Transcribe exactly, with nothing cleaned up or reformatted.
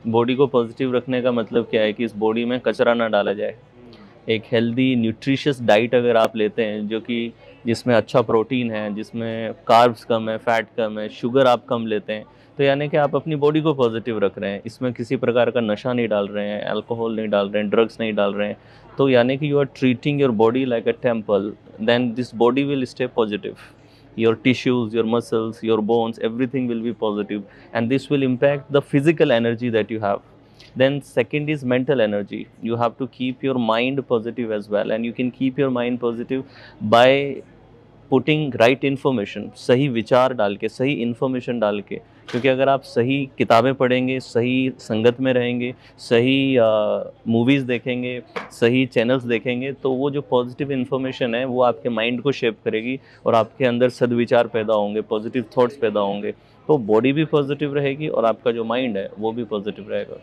Body को positive रखने का मतलब क्या है कि इस बॉडी में कचरा ना डाला जाए। एक हेल्दी न्यूट्रिशियस डाइट अगर आप लेते हैं जो कि जिसमें अच्छा प्रोटीन है, जिसमें कार्ब्स कम है, फैट कम है, शुगर आप कम लेते हैं, तो यानी कि आप अपनी बॉडी को पॉजिटिव रख रहे हैं। इसमें किसी प्रकार का नशा नहीं डाल रहे हैं, अल्कोहल नहीं डाल रहे हैं, ड्रग्स नहीं डाल रहे हैं। तो यानी कि you are treating your body like a temple, then this body will stay positive. Your tissues, your muscles, your bones, everything will be positive, and this will impact the physical energy that you have. Then second is mental energy. You have to keep your mind positive as well, and you can keep your mind positive by putting right information, सही विचार डाल के, सही information डाल के। क्योंकि अगर आप सही किताबें पढ़ेंगे, सही संगत में रहेंगे, सही मूवीज़ देखेंगे, सही चैनल्स देखेंगे, तो वो जो पॉजिटिव इन्फॉर्मेशन है वो आपके माइंड को शेप करेगी और आपके अंदर सद्विचार पैदा होंगे, पॉजिटिव थॉट्स पैदा होंगे। तो बॉडी भी पॉजिटिव रहेगी और आपका जो माइंड है वो भी पॉजिटिव रहेगा।